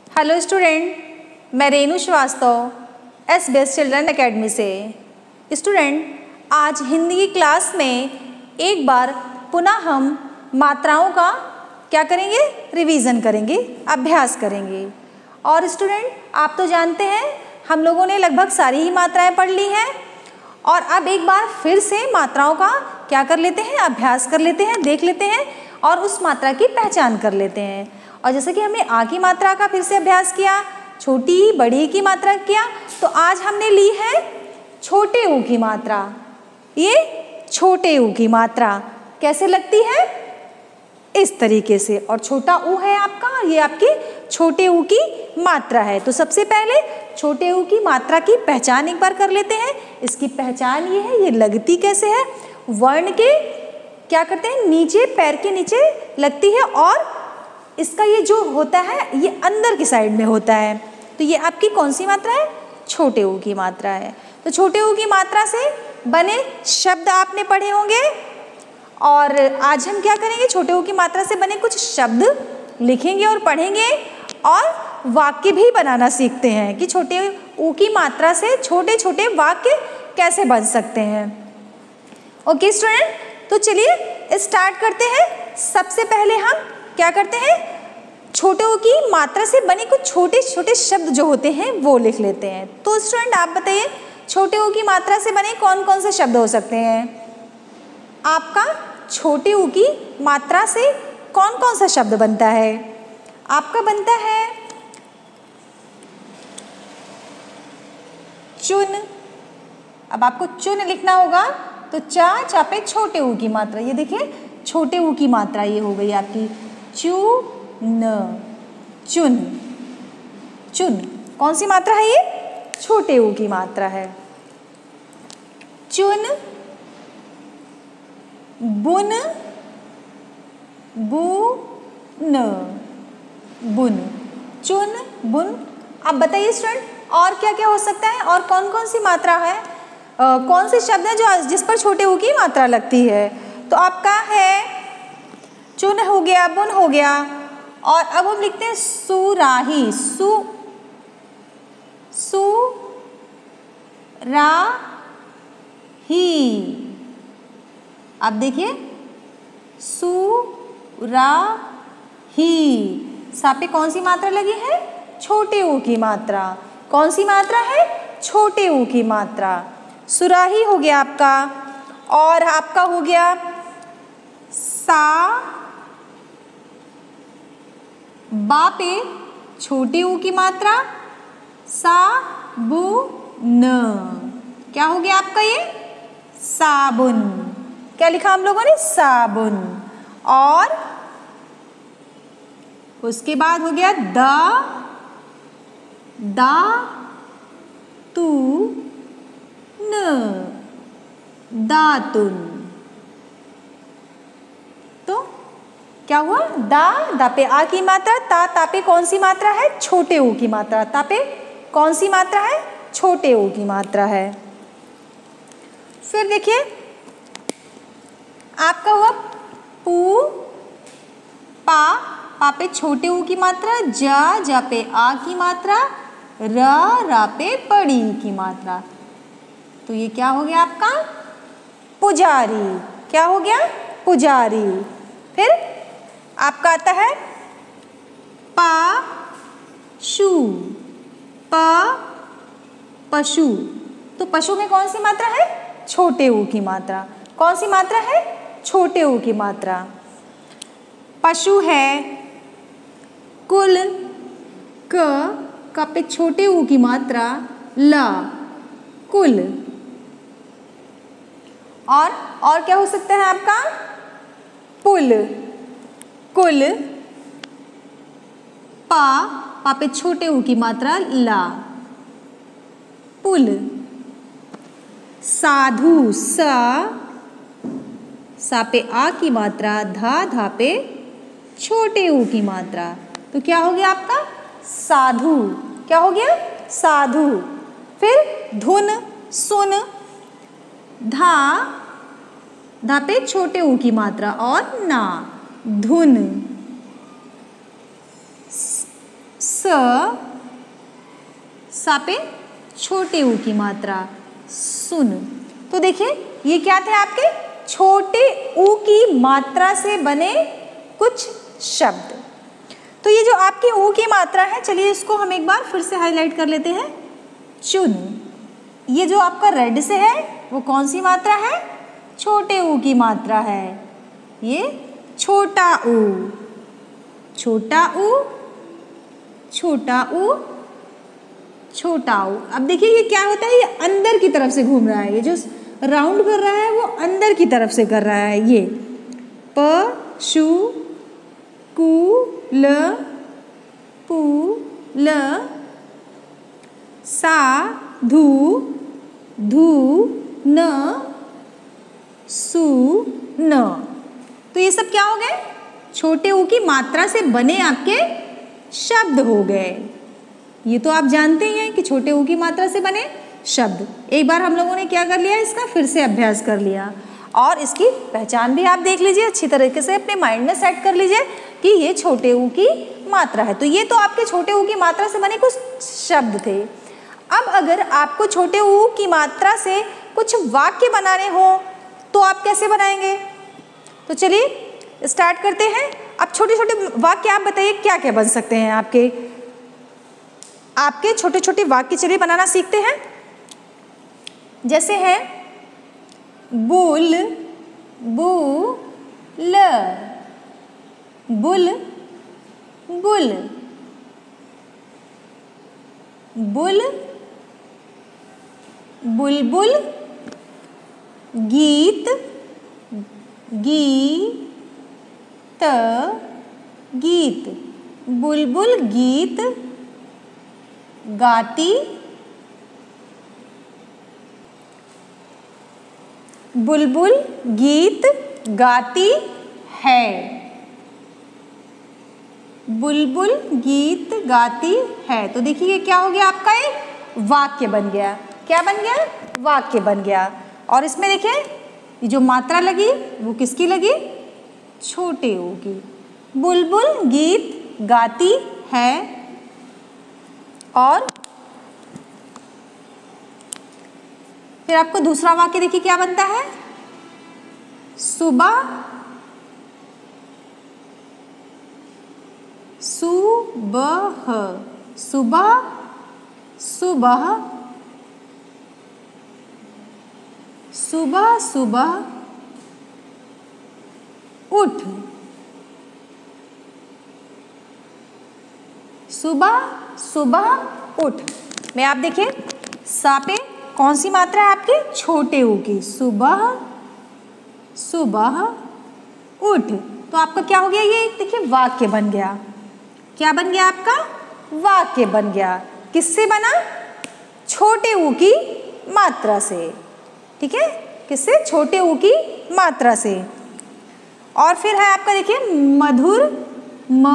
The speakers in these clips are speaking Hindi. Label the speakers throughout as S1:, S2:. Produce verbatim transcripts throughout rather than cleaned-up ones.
S1: हेलो स्टूडेंट, मैं Renu Shrivastava S best children academy से। स्टूडेंट, आज हिंदी की क्लास में एक बार पुनः हम मात्राओं का क्या करेंगे, रिवीजन करेंगे, अभ्यास करेंगे। और स्टूडेंट, आप तो जानते हैं हम लोगों ने लगभग सारी ही मात्राएं पढ़ ली हैं और अब एक बार फिर से मात्राओं का क्या कर लेते हैं, अभ्यास कर लेते हैं, देख लेते हैं और उस मात्रा की पहचान कर लेते हैं। और जैसे कि हमने आ की मात्रा का फिर से अभ्यास किया, छोटी बड़ी की मात्रा किया, तो आज हमने ली है छोटे ऊ की मात्रा। ये छोटे ऊ की मात्रा कैसे लगती है, इस तरीके से। और छोटा ऊ है आपका, ये आपकी छोटे ऊ की मात्रा है। तो सबसे पहले छोटे ऊ की मात्रा की पहचान एक बार कर लेते हैं। इसकी पहचान ये है, ये लगती कैसे है, वर्ण के क्या करते हैं, नीचे, पैर के नीचे लगती है और इसका ये जो होता है ये अंदर की साइड में होता है। तो ये आपकी कौन सी मात्रा है, छोटे ऊ की मात्रा है। तो छोटे ऊ की मात्रा से बने शब्द आपने पढ़े होंगे और आज हम क्या करेंगे, छोटे ऊ की मात्रा से बने कुछ शब्द लिखेंगे और पढ़ेंगे और वाक्य भी बनाना सीखते हैं कि छोटे ऊ की मात्रा से छोटे छोटे वाक्य कैसे बन सकते हैं। ओके स्टूडेंट, तो चलिए स्टार्ट करते हैं। सबसे पहले हम क्या करते हैं, छोटे ऊ की मात्रा से बने कुछ छोटे छोटे शब्द जो होते हैं वो लिख लेते हैं। तो स्टूडेंट आप बताइए, छोटे ऊ की मात्रा से बने कौन कौन से शब्द हो सकते हैं। आपका छोटे ऊ की मात्रा से कौन कौन सा शब्द बनता है, आपका बनता है चुन। अब आपको चुन लिखना होगा तो चा चा पे छोटे ऊ की मात्रा, ये देखिए छोटे ऊ की मात्रा ये हो गई आपकी चू न, चुन। चुन कौन सी मात्रा है, ये छोटे ऊ की मात्रा है। चुन, बुन, बू न, बुन, चुन बुन। अब बताइए स्टूडेंट और क्या क्या हो सकता है, और कौन कौन सी मात्रा है, आ, कौन से शब्द है जो जिस पर छोटे ऊ की मात्रा लगती है। तो आपका है चुन हो गया, बुन हो गया, और अब हम लिखते हैं सुराही, सु सु रा ही। अब देखिए सु रा ही, सा पे कौन सी मात्रा लगी है, छोटे ऊ की मात्रा। कौन सी मात्रा है, छोटे ऊ की मात्रा। सुराही हो गया आपका, और आपका हो गया सा बा पे छोटे ऊ की मात्रा, सा बु न, क्या हो गया आपका ये साबुन। क्या लिखा हम लोगों ने, साबुन। और उसके बाद हो गया दा दा तू न, दातुन। तो क्या हुआ, दा दा पे आ की मात्रा, ता ता पे कौन सी मात्रा है, छोटे ऊ की मात्रा, ता पे कौन सी मात्रा है, छोटे ऊ की मात्रा है। फिर देखिए आपका हुआ पू, पा, पा पे छोटे ऊ की मात्रा, जा जा पे आ की मात्रा, रा रा पे बड़ी की मात्रा। तो ये क्या हो गया आपका पुजारी। क्या हो गया, पुजारी। फिर आपका आता है पा शु, प पशु। तो पशु में कौन सी मात्रा है, छोटे ऊ की मात्रा। कौन सी मात्रा है, छोटे ऊ की मात्रा। पशु है कुल, क का पे छोटे ऊ की मात्रा, ला, कुल। और और क्या हो सकता है आपका, पुल, कुल, पा, पा पे छोटे ऊ की मात्रा, ला, पुल। साधु, सा, सा पे आ की मात्रा, धा धा पे छोटे ऊ की मात्रा। तो क्या हो गया आपका साधु। क्या हो गया, साधु। फिर धुन, सुन, धा धा पे छोटे ऊ की मात्रा और ना, धुन। स, सा पे छोटे ऊ की मात्रा, सुन। तो देखिए ये क्या थे आपके छोटे ऊ की मात्रा से बने कुछ शब्द। तो ये जो आपकी ऊ की मात्रा है, चलिए इसको हम एक बार फिर से हाईलाइट कर लेते हैं। चुन, ये जो आपका रेड से है वो कौन सी मात्रा है? छोटे ऊ की मात्रा है। ये छोटा ऊ, छोटा ऊ, छोटा ऊ, छोटा ऊ। अब देखिए ये क्या होता है, ये अंदर की तरफ से घूम रहा है, ये जो राउंड कर रहा है वो अंदर की तरफ से कर रहा है। ये प शु कु ल पु ल सा धु धु न सु न। तो ये सब क्या हो गए? छोटे ऊ की मात्रा से बने आपके शब्द हो गए। ये तो आप जानते ही हैं कि छोटे ऊ की मात्रा से बने शब्द। एक बार हम लोगों ने क्या कर लिया, इसका फिर से अभ्यास कर लिया और इसकी पहचान भी आप देख लीजिए, अच्छी तरीके से अपने माइंड में सेट कर लीजिए कि ये छोटे ऊ की मात्रा है। तो ये तो आपके छोटे ऊ की मात्रा से बने कुछ शब्द थे। अब अगर आपको छोटे ऊ की मात्रा से कुछ वाक्य बनाने हो तो आप कैसे बनाएंगे? तो चलिए स्टार्ट करते हैं। अब छोटे छोटे वाक्य आप बताइए क्या क्या बन सकते हैं आपके आपके छोटे छोटे वाक्य। चलिए बनाना सीखते हैं। जैसे है बुल बू ल, बुल बुल, बुल बुलबुल, गीत गीत गीत, बुलबुल गीत गाती, बुलबुल गीत गाती है, बुलबुल गीत गाती है। तो देखिए क्या हो गया, आपका एक वाक्य बन गया। क्या बन गया? वाक्य बन गया। और इसमें देखिए ये जो मात्रा लगी वो किसकी लगी? छोटे ऊ की। बुलबुल गीत गाती है। और फिर आपको दूसरा वाक्य देखिए क्या बनता है? सुबह सुबह, सुबह सुबह, सुबह सुबह उठ, सुबह सुबह उठ। में आप देखिए सा पे कौन सी मात्रा है आपके? छोटे ऊ की। सुबह सुबह उठ। तो आपका क्या हो गया? ये देखिए वाक्य बन गया। क्या बन गया आपका? वाक्य बन गया। किससे बना? छोटे ऊ की मात्रा से। ठीक है, किससे? छोटे ऊ की मात्रा से। और फिर है आपका देखिए मधुर, म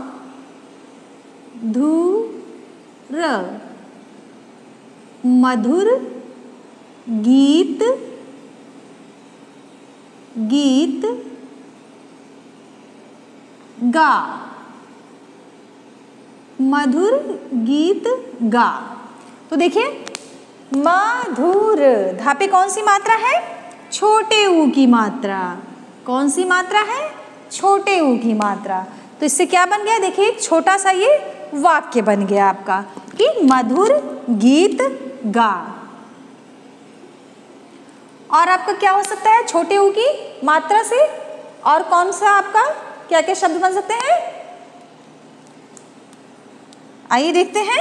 S1: धु र, मधुर गीत गीत गा, मधुर गीत गा। तो देखिए मधुर, धा पे कौन सी मात्रा है? छोटे ऊ की मात्रा। कौन सी मात्रा है? छोटे ऊ की मात्रा। तो इससे क्या बन गया? देखिए एक छोटा सा ये वाक्य बन गया आपका कि मधुर गीत गा। और आपका क्या हो सकता है छोटे ऊ की मात्रा से? और कौन सा आपका क्या क्या शब्द बन सकते हैं? आइए देखते हैं।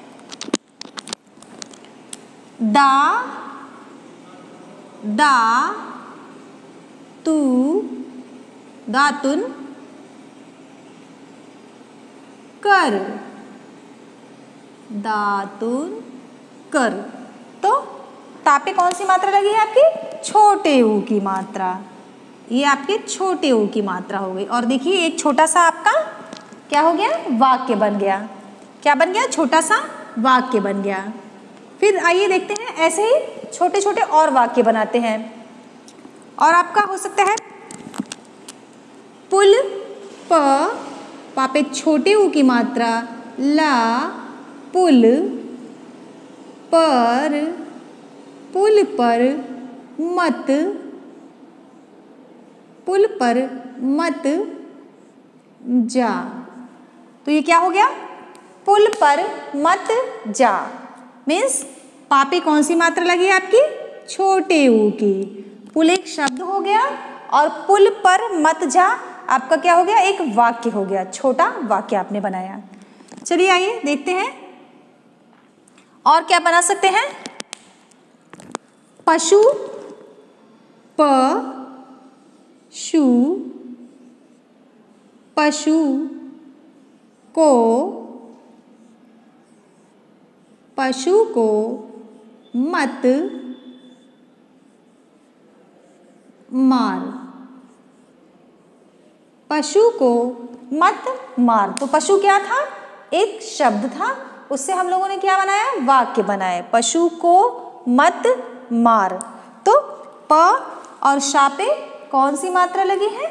S1: दा दा तू दातुन कर, दातुन कर। तो ता पे कौन सी मात्रा लगी है आपकी? छोटे ऊ की मात्रा। ये आपके छोटे ऊ की मात्रा हो गई। और देखिए एक छोटा सा आपका क्या हो गया? वाक्य बन गया। क्या बन गया? छोटा सा वाक्य बन गया। फिर आइए देखते हैं, ऐसे ही छोटे छोटे और वाक्य बनाते हैं। और आपका हो सकता है पुल प, पा पे छोटे ऊ की मात्रा, ला पुल पर, पुल पर मत, पुल पर मत जा। तो ये क्या हो गया? पुल पर मत जा मीन्स पा पे कौन सी मात्रा लगी है आपकी? छोटे ऊ की। पुल एक शब्द हो गया और पुल पर मत जा आपका क्या हो गया? एक वाक्य हो गया, छोटा वाक्य आपने बनाया। चलिए आइए देखते हैं और क्या बना सकते हैं। पशु, प शु, पशु को, पशु को मत मार, पशु को मत मार। तो पशु क्या था? एक शब्द था, उससे हम लोगों ने क्या बनाया? वाक्य बनाए। पशु को मत मार। तो प और शा पे कौन सी मात्रा लगी है?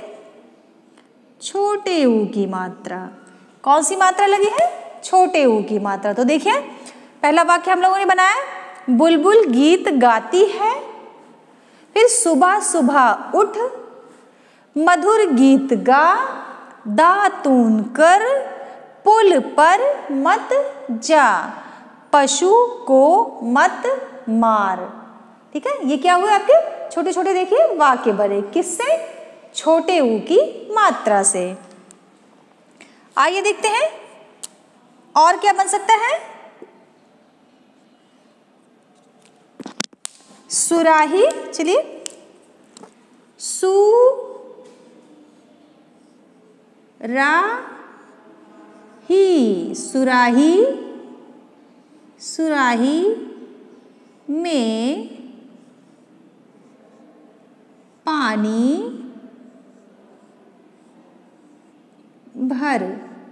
S1: छोटे ऊ की मात्रा। कौन सी मात्रा लगी है? छोटे ऊ की मात्रा। तो देखिए पहला वाक्य हम लोगों ने बनाया, बुलबुल गीत गाती है। फिर सुबह सुबह उठ, मधुर गीत गा, दातून कर, पुल पर मत जा, पशु को मत मार। ठीक है, ये क्या हुए आपके छोटे छोटे देखिए वाक्य बने। किससे? छोटे ऊ की मात्रा से। आइए देखते हैं और क्या बन सकता है। सुराही, चलिए सु रा ही, सुराही, सुराही में पानी भर,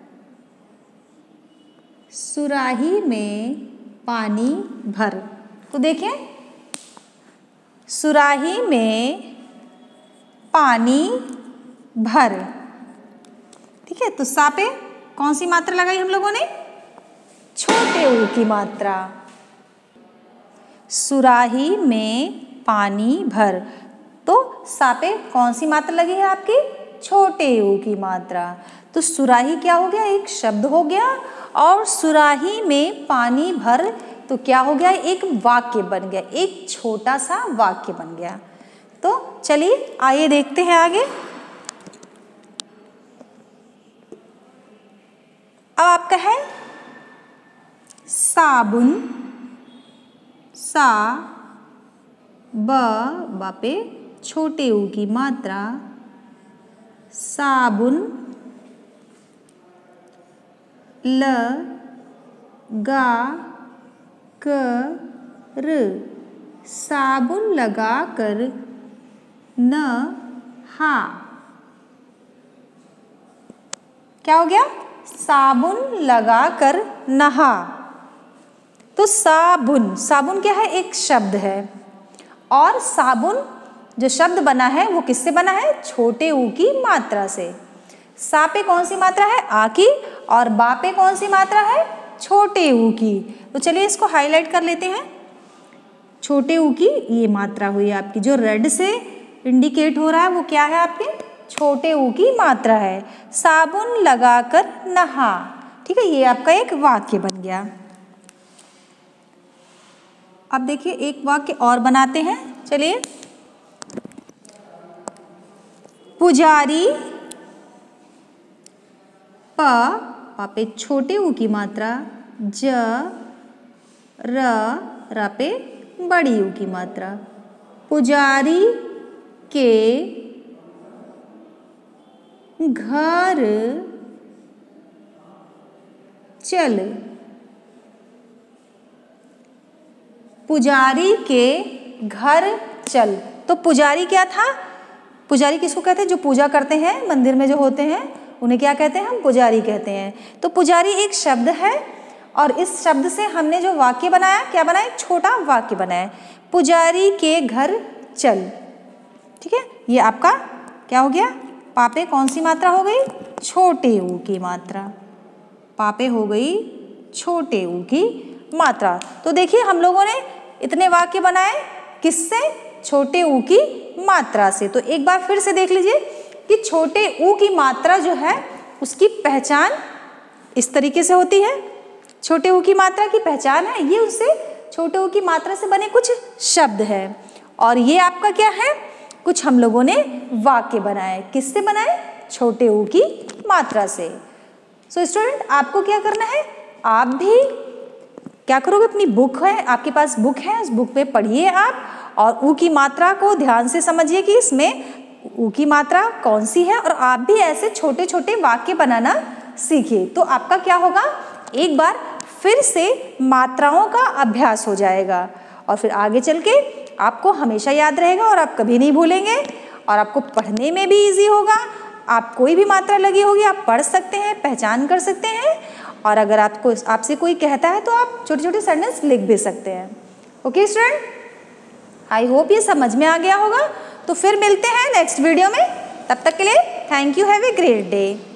S1: सुराही में पानी भर। तो देखिए सुराही में पानी भर। ठीक है, तो सा पे कौन सी मात्रा लगाई हम लोगों ने? छोटे ऊ की मात्रा। सुराही में पानी भर, तो सा पे कौन सी मात्रा लगी है आपकी? छोटे ऊ की मात्रा। तो सुराही क्या हो गया? एक शब्द हो गया और सुराही में पानी भर तो क्या हो गया? एक वाक्य बन गया, एक छोटा सा वाक्य बन गया। तो चलिए आइए देखते हैं आगे। अब आपका है साबुन, सा ब बापे छोटे ऊ की मात्रा, साबुन, ल गा कर, साबुन लगा कर, न हा। क्या हो गया? साबुन लगा कर नहा। तो साबुन, साबुन क्या है? एक शब्द है और साबुन जो शब्द बना है वो किससे बना है? छोटे ऊ की मात्रा से। सा पे कौन सी मात्रा है? आ की, और बा पे कौन सी मात्रा है? छोटे ऊ की। तो चलिए इसको हाईलाइट कर लेते हैं। छोटे ऊ की ये मात्रा हुई आपकी, जो रेड से इंडिकेट हो रहा है वो क्या है आपके? छोटे ऊ की मात्रा है। साबुन लगाकर नहा। ठीक है, ये आपका एक वाक्य बन गया। अब देखिए एक वाक्य और बनाते हैं। चलिए, पुजारी, प पा पे छोटे ऊ की मात्रा, ज र र पे बड़ी ऊ की मात्रा, पुजारी के घर चल, पुजारी के घर चल। तो पुजारी क्या था? पुजारी किसको कहते हैं? जो पूजा करते हैं मंदिर में जो होते हैं उन्हें क्या कहते हैं? हम पुजारी कहते हैं। तो पुजारी एक शब्द है और इस शब्द से हमने जो वाक्य बनाया, क्या बनाया? एक छोटा वाक्य बनाया, पुजारी के घर चल। ठीक है, ये आपका क्या हो गया? पा पे कौन सी मात्रा हो गई? छोटे ऊ की मात्रा। पापे हो गई छोटे ऊ की मात्रा। तो देखिए हम लोगों ने इतने वाक्य बनाए किससे? छोटे ऊ की मात्रा से। तो एक बार फिर से देख लीजिए कि छोटे ऊ की मात्रा जो है उसकी पहचान इस तरीके से होती है। छोटे ऊ की मात्रा की पहचान है ये उससे छोटे ऊ की मात्रा से बने कुछ शब्द है। और ये आपका क्या है? कुछ हम लोगों ने वाक्य बनाए। किससे बनाए? छोटे ऊ की मात्रा से। सो स्टूडेंट आपको क्या करना है? आप भी क्या करोगे? अपनी बुक है, आपके पास बुक है, उस बुक में पढ़िए आप और ऊ की मात्रा को ध्यान से समझिए कि इसमें ऊ की मात्रा कौन सी है, और आप भी ऐसे छोटे छोटे वाक्य बनाना सीखिए। तो आपका क्या होगा? एक बार फिर से मात्राओं का अभ्यास हो जाएगा और फिर आगे चल के आपको हमेशा याद रहेगा और आप कभी नहीं भूलेंगे और आपको पढ़ने में भी इजी होगा। आप कोई भी मात्रा लगी होगी आप पढ़ सकते हैं, पहचान कर सकते हैं, और अगर आपको आपसे कोई कहता है तो आप छोटे छोटे सेंटेंस लिख भी सकते हैं। ओके स्टूडेंट, आई होप ये समझ में आ गया होगा। तो फिर मिलते हैं नेक्स्ट वीडियो में, तब तक के लिए thank you, have a great day.